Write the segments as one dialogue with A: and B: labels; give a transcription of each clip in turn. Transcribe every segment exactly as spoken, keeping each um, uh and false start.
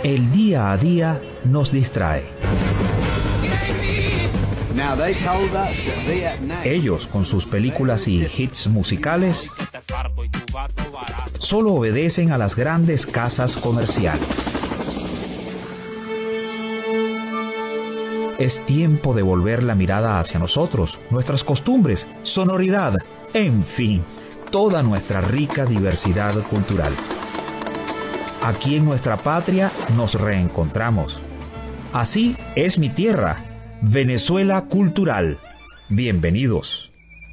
A: El día a día nos distrae. Ellos, con sus películas y hits musicales, solo obedecen a las grandes casas comerciales. Es tiempo de volver la mirada hacia nosotros, nuestras costumbres, sonoridad, en fin, toda nuestra rica diversidad cultural. Aquí en nuestra patria nos reencontramos. Así es mi tierra, Venezuela Cultural. Bienvenidos.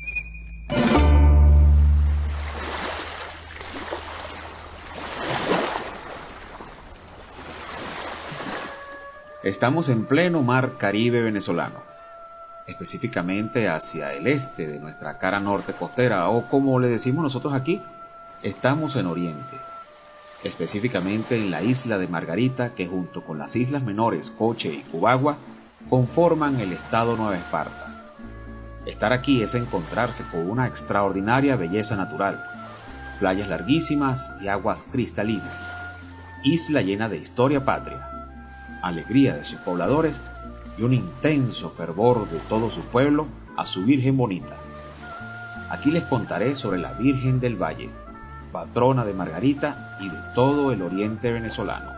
B: Estamos en pleno mar Caribe venezolano, específicamente hacia el este de nuestra cara norte costera, o como le decimos nosotros aquí, estamos en Oriente, específicamente en la isla de Margarita, que junto con las islas menores Coche y Cubagua conforman el estado Nueva Esparta. Estar aquí es encontrarse con una extraordinaria belleza natural, playas larguísimas y aguas cristalinas, isla llena de historia patria, alegría de sus pobladores y un intenso fervor de todo su pueblo a su Virgen Bonita. Aquí les contaré sobre la Virgen del Valle, patrona de Margarita y de todo el oriente venezolano.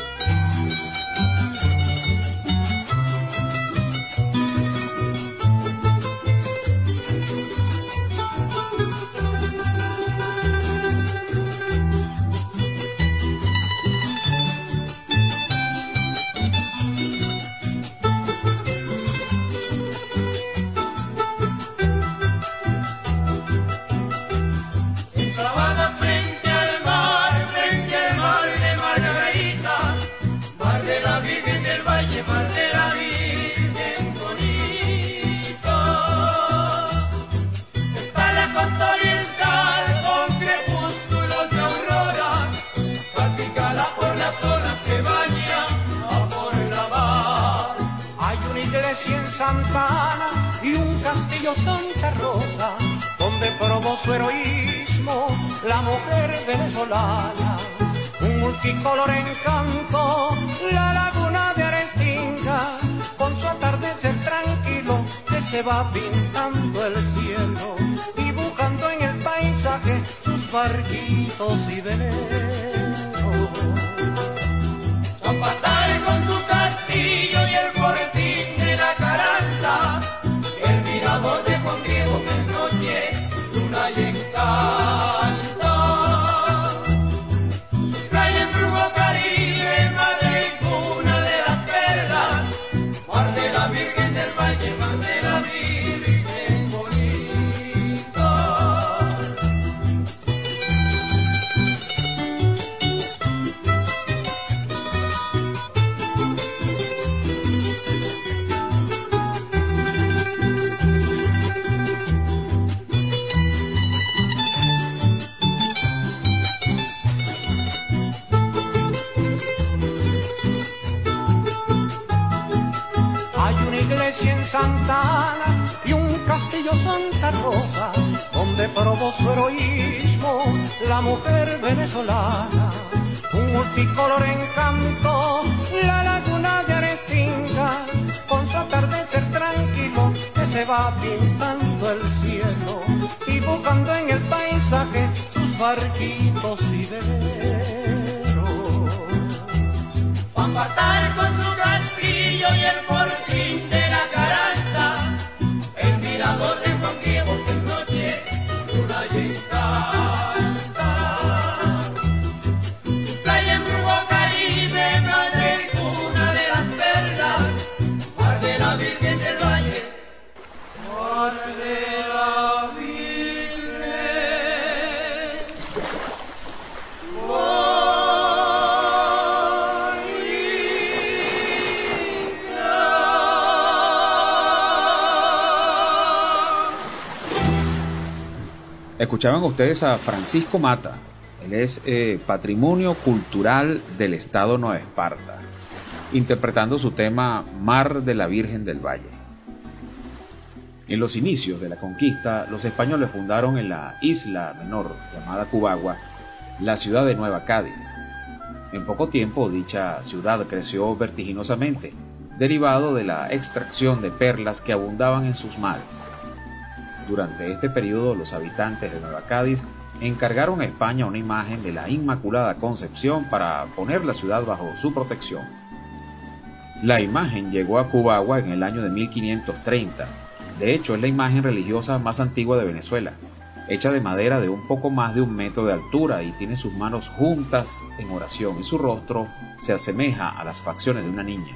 C: Santa Ana y un castillo Santa Rosa, donde probó su heroísmo la mujer venezolana. Un multicolor encanto, la laguna de Arestinga, con su atardecer tranquilo que se va pintando el cielo, dibujando en el paisaje sus barquitos y veleros. Zapatar con su castillo y el fortín de la Caranta, el mirador de Juan Diego que es noche, luna y encanto. Playa en Brujo Caribe, madre y cuna de las perlas, mar de la Virgen del Valle, mar de la Virgen bonito. En Santa Ana y un castillo Santa Rosa, donde probó su heroísmo la mujer venezolana. Un multicolor encanto, la laguna de Arestinga, con su atardecer tranquilo que se va pintando el cielo, dibujando en el paisaje sus barquitos y veleros. Juan Batar con su castillo y el fortín de la Caranta, el mirador de Juan Diego que es noche, luna y encanta. Su playa en Brujo Caribe, madre y cuna de las perlas, mar de la Virgen del Valle, mar de la Virgen.
B: Escuchaban ustedes a Francisco Mata. Él es eh, Patrimonio Cultural del Estado Nueva Esparta, interpretando su tema Mar de la Virgen del Valle. En los inicios de la conquista, los españoles fundaron en la isla menor llamada Cubagua la ciudad de Nueva Cádiz. En poco tiempo dicha ciudad creció vertiginosamente, derivado de la extracción de perlas que abundaban en sus mares. Durante este periodo los habitantes de Nueva Cádiz encargaron a España una imagen de la Inmaculada Concepción para poner la ciudad bajo su protección. La imagen llegó a Cubagua en el año de mil quinientos treinta. De hecho, es la imagen religiosa más antigua de Venezuela, hecha de madera de un poco más de un metro de altura y tiene sus manos juntas en oración y su rostro se asemeja a las facciones de una niña.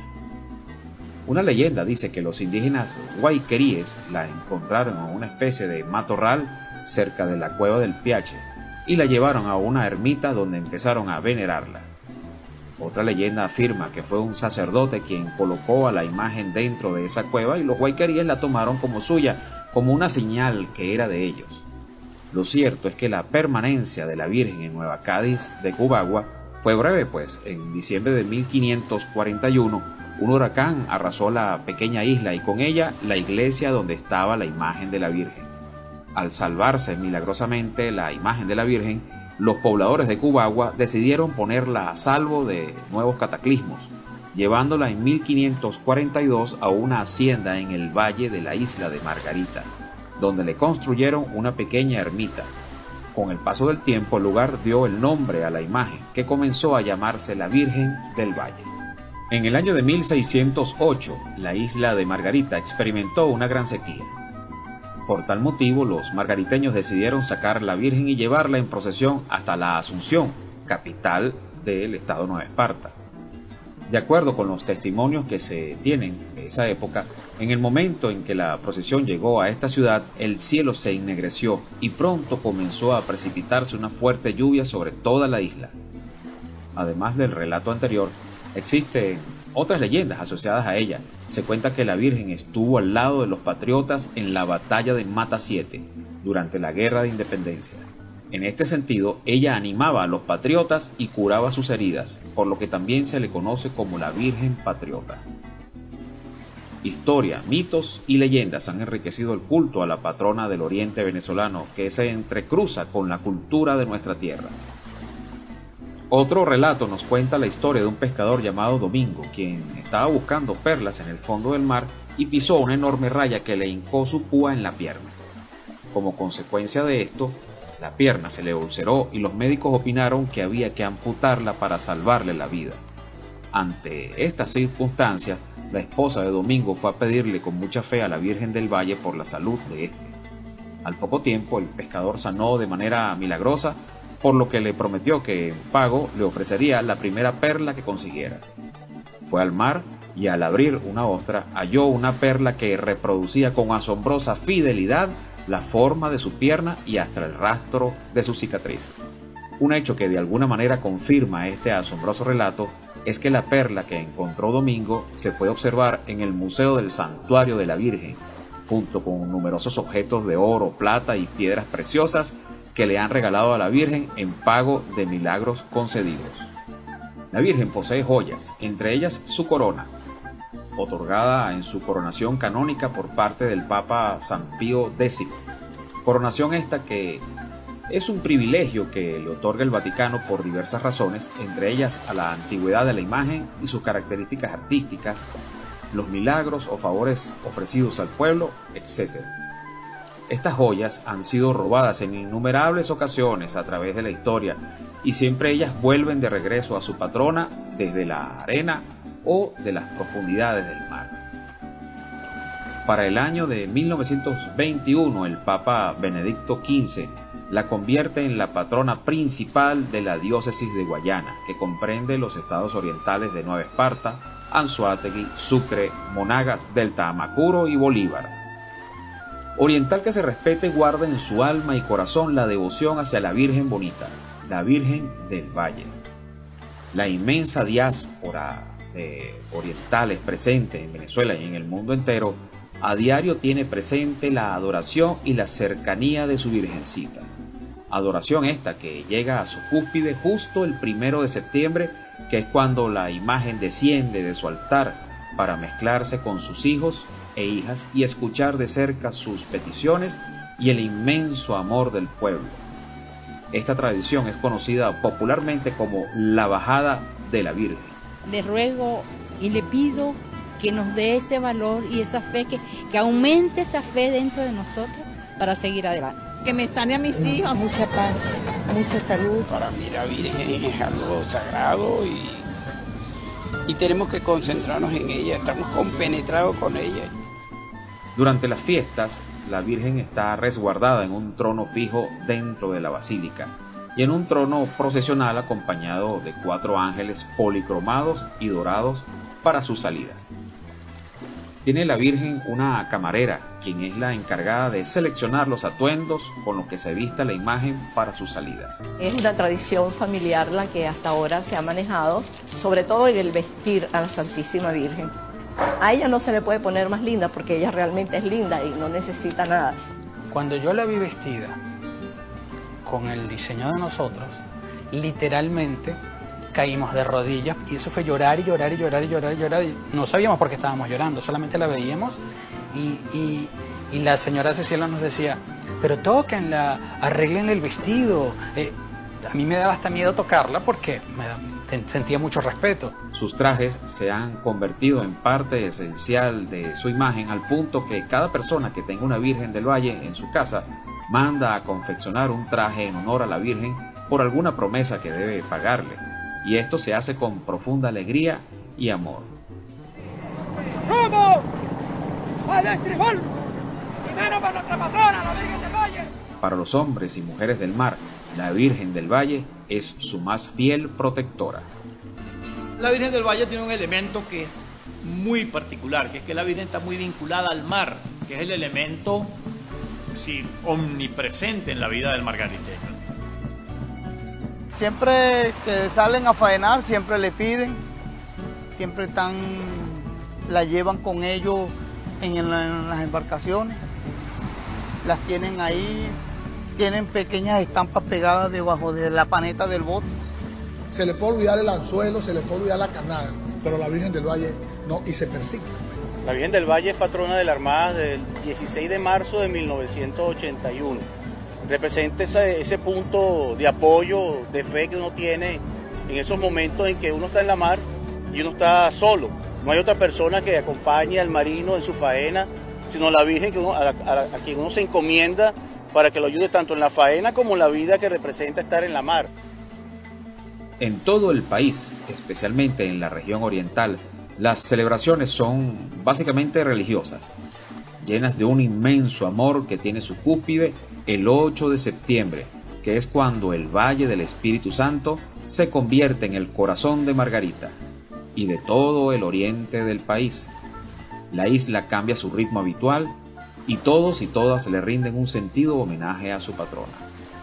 B: Una leyenda dice que los indígenas guayqueríes la encontraron en una especie de matorral cerca de la cueva del Piache y la llevaron a una ermita donde empezaron a venerarla. Otra leyenda afirma que fue un sacerdote quien colocó a la imagen dentro de esa cueva y los guayqueríes la tomaron como suya, como una señal que era de ellos. Lo cierto es que la permanencia de la Virgen en Nueva Cádiz de Cubagua fue breve, pues en diciembre de mil quinientos cuarenta y uno un huracán arrasó la pequeña isla y con ella la iglesia donde estaba la imagen de la Virgen. Al salvarse milagrosamente la imagen de la Virgen, los pobladores de Cubagua decidieron ponerla a salvo de nuevos cataclismos, llevándola en mil quinientos cuarenta y dos a una hacienda en el valle de la isla de Margarita, donde le construyeron una pequeña ermita. Con el paso del tiempo el lugar dio el nombre a la imagen, que comenzó a llamarse la Virgen del Valle. En el año de mil seiscientos ocho, la isla de Margarita experimentó una gran sequía. Por tal motivo, los margariteños decidieron sacar la Virgen y llevarla en procesión hasta la Asunción, capital del estado Nueva Esparta. De acuerdo con los testimonios que se tienen de esa época, en el momento en que la procesión llegó a esta ciudad, el cielo se ennegreció y pronto comenzó a precipitarse una fuerte lluvia sobre toda la isla. Además del relato anterior, existen otras leyendas asociadas a ella. Se cuenta que la Virgen estuvo al lado de los patriotas en la batalla de Mata siete, durante la Guerra de Independencia. En este sentido, ella animaba a los patriotas y curaba sus heridas, por lo que también se le conoce como la Virgen Patriota. Historia, mitos y leyendas han enriquecido el culto a la patrona del oriente venezolano, que se entrecruza con la cultura de nuestra tierra. Otro relato nos cuenta la historia de un pescador llamado Domingo, quien estaba buscando perlas en el fondo del mar y pisó una enorme raya que le hincó su púa en la pierna. Como consecuencia de esto, la pierna se le ulceró y los médicos opinaron que había que amputarla para salvarle la vida. Ante estas circunstancias, la esposa de Domingo fue a pedirle con mucha fe a la Virgen del Valle por la salud de éste. Al poco tiempo, el pescador sanó de manera milagrosa, por lo que le prometió que en pago le ofrecería la primera perla que consiguiera. Fue al mar y al abrir una ostra halló una perla que reproducía con asombrosa fidelidad la forma de su pierna y hasta el rastro de su cicatriz. Un hecho que de alguna manera confirma este asombroso relato es que la perla que encontró Domingo se puede observar en el Museo del Santuario de la Virgen, junto con numerosos objetos de oro, plata y piedras preciosas que le han regalado a la Virgen en pago de milagros concedidos. La Virgen posee joyas, entre ellas su corona, otorgada en su coronación canónica por parte del Papa San Pío X. Coronación esta que es un privilegio que le otorga el Vaticano por diversas razones, entre ellas a la antigüedad de la imagen y sus características artísticas, los milagros o favores ofrecidos al pueblo, etcétera. Estas joyas han sido robadas en innumerables ocasiones a través de la historia y siempre ellas vuelven de regreso a su patrona desde la arena o de las profundidades del mar. Para el año de mil novecientos veintiuno, el Papa Benedicto quince la convierte en la patrona principal de la diócesis de Guayana, que comprende los estados orientales de Nueva Esparta, Anzoátegui, Sucre, Monagas, Delta Amacuro y Bolívar. Oriental que se respete guarda en su alma y corazón la devoción hacia la Virgen Bonita, la Virgen del Valle. La inmensa diáspora de orientales presente en Venezuela y en el mundo entero a diario tiene presente la adoración y la cercanía de su Virgencita. Adoración esta que llega a su cúspide justo el primero de septiembre, que es cuando la imagen desciende de su altar para mezclarse con sus hijos e hijas y escuchar de cerca sus peticiones y el inmenso amor del pueblo. Esta tradición es conocida popularmente como la bajada de la Virgen.
D: Le ruego y le pido que nos dé ese valor y esa fe, que, que aumente esa fe dentro de nosotros para seguir adelante.
E: Que me sane a mis hijos.
F: Mucha paz, mucha salud.
G: Para mí la Virgen es algo sagrado y, y tenemos que concentrarnos en ella, estamos compenetrados con ella.
B: Durante las fiestas, la Virgen está resguardada en un trono fijo dentro de la basílica y en un trono procesional acompañado de cuatro ángeles policromados y dorados para sus salidas. Tiene la Virgen una camarera, quien es la encargada de seleccionar los atuendos con los que se vista la imagen para sus salidas.
H: Es una tradición familiar la que hasta ahora se ha manejado, sobre todo en el vestir a la Santísima Virgen. A ella no se le puede poner más linda porque ella realmente es linda y no necesita nada.
I: Cuando yo la vi vestida con el diseño de nosotros, literalmente caímos de rodillas y eso fue llorar y llorar y llorar y llorar y llorar. No sabíamos por qué estábamos llorando, solamente la veíamos y, y, y la señora Cecilia nos decía, pero tóquenla, arréglenle el vestido. Eh, a mí me daba hasta miedo tocarla porque me da, sentía mucho respeto.
B: Sus trajes se han convertido en parte esencial de su imagen al punto que cada persona que tenga una Virgen del Valle en su casa manda a confeccionar un traje en honor a la Virgen por alguna promesa que debe pagarle. Y esto se hace con profunda alegría y amor.
J: ¡Rumbo al Estribor! ¡Primero para nuestra patrona, la Virgen del Valle!
B: Para los hombres y mujeres del mar, la Virgen del Valle es su más fiel protectora.
K: La Virgen del Valle tiene un elemento que es muy particular, que es que la Virgen está muy vinculada al mar, que es el elemento sí, omnipresente en la vida del margariteño.
L: Siempre que salen a faenar, siempre le piden, siempre están, la llevan con ellos en, en, en las embarcaciones, las tienen ahí, tienen pequeñas estampas pegadas debajo de la paneta del bote.
M: Se le puede olvidar el anzuelo, se le puede olvidar la carnada, pero la Virgen del Valle no, y se persigue.
N: La Virgen del Valle es patrona de la Armada desde el dieciséis de marzo de mil novecientos ochenta y uno. Representa ese, ese punto de apoyo, de fe que uno tiene en esos momentos en que uno está en la mar y uno está solo. No hay otra persona que acompañe al marino en su faena, sino la Virgen que uno, a, a, a quien uno se encomienda para que lo ayude tanto en la faena como en la vida que representa estar en la mar.
B: En todo el país, especialmente en la región oriental, las celebraciones son básicamente religiosas, llenas de un inmenso amor que tiene su cúspide el ocho de septiembre, que es cuando el Valle del Espíritu Santo se convierte en el corazón de Margarita y de todo el oriente del país. La isla cambia su ritmo habitual y todos y todas le rinden un sentido homenaje a su patrona.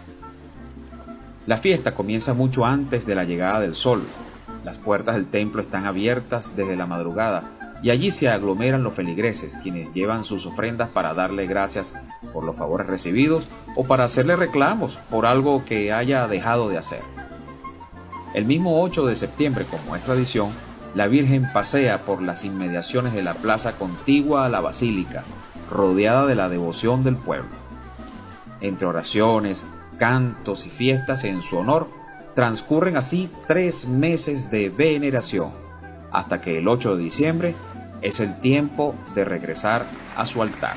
B: La fiesta comienza mucho antes de la llegada del sol. Las puertas del templo están abiertas desde la madrugada y allí se aglomeran los feligreses, quienes llevan sus ofrendas para darle gracias por los favores recibidos o para hacerle reclamos por algo que haya dejado de hacer. El mismo ocho de septiembre, como es tradición, la Virgen pasea por las inmediaciones de la plaza contigua a la basílica, rodeada de la devoción del pueblo. Entre oraciones, cantos y fiestas en su honor, transcurren así tres meses de veneración, hasta que el ocho de diciembre es el tiempo de regresar a su altar.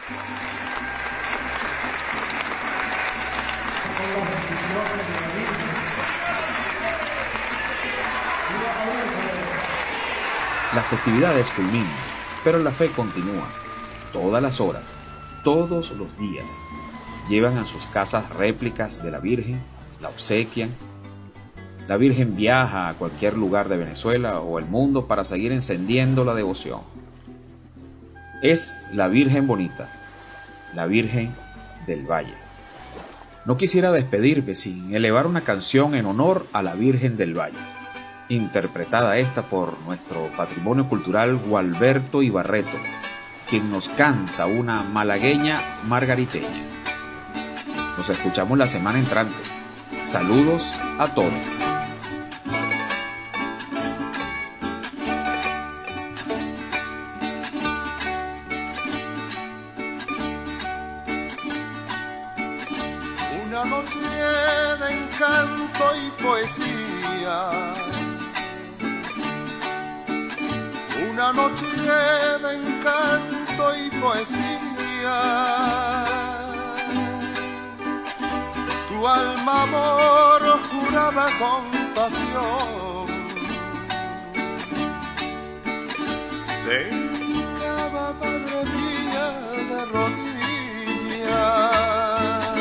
B: Las festividades culminan, pero la fe continúa. Todas las horas, todos los días, llevan a sus casas réplicas de la Virgen, la obsequian. La Virgen viaja a cualquier lugar de Venezuela o el mundo para seguir encendiendo la devoción. Es la Virgen bonita, la Virgen del Valle. No quisiera despedirme sin elevar una canción en honor a la Virgen del Valle, interpretada esta por nuestro patrimonio cultural Gualberto Ibarreto, quien nos canta una malagueña margariteña. Nos escuchamos la semana entrante. Saludos a todos.
C: Una noche de
E: encanto y poesía. Una noche de encanto y poesía. Tu alma amor juraba con pasión. Se hincaba, madre mía, de rodillas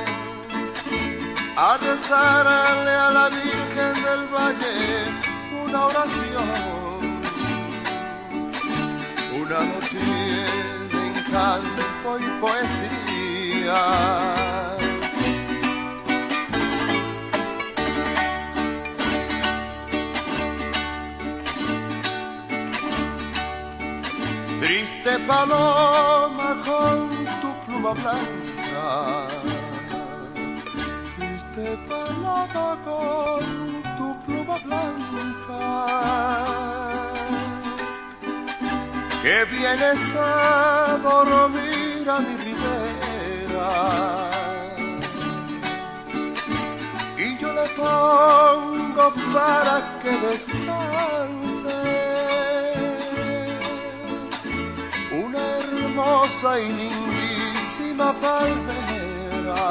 E: a rezarle a la Virgen del Valle una oración. Una noche de encanto y poesía. Triste paloma con tu pluma blanca, triste paloma con tu pluma blanca, que vienes a dormir a mi ribera, y yo le pongo para que descanse una hermosa y lindísima palmera.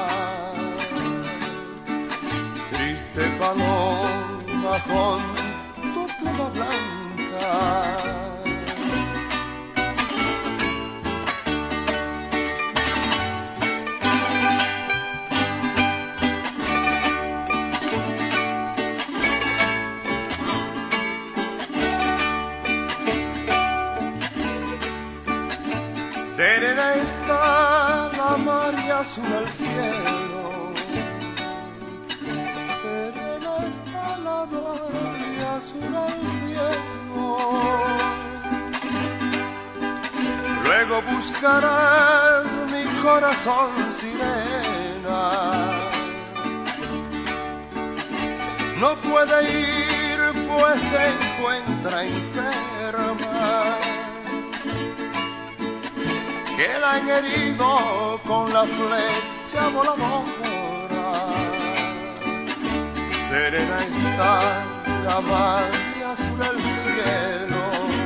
E: Triste paloma con tu pluma blanca, serena está la mar y azul el cielo. Serena está la mar y azul el cielo. Luego buscarás mi corazón, sirena. No puede ir pues se encuentra enferma, que la han herido con la flecha voladora. Serena está la mar y azul el cielo.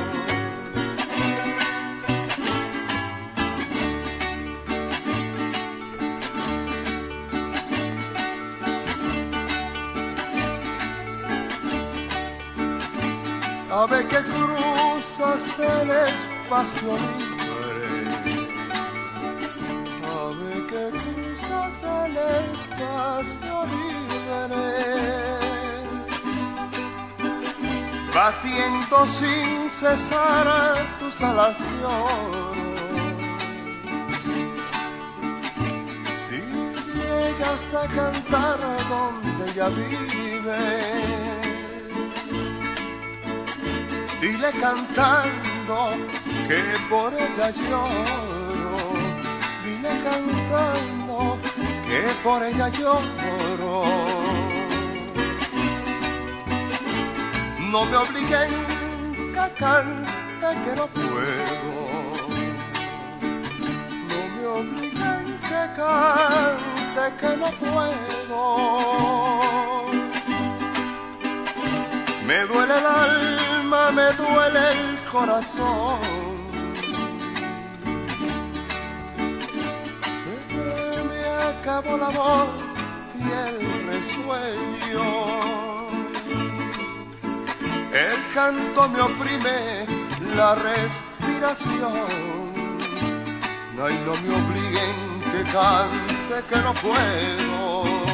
E: Ave que cruzas el espacio libre, ave que cruzas el espacio libre, batiendo sin cesar tus alas de oro. Si llegas a cantar donde ella vive, dile cantando que por ella lloro, dile cantando que por ella lloro. No me obliguen que cante que no puedo, no me obliguen que cante que no puedo. Me duele el alma, me duele el corazón. Se me acabó la voz y el resuello. El canto me oprime la respiración. Ay, no me obliguen que cante que no puedo.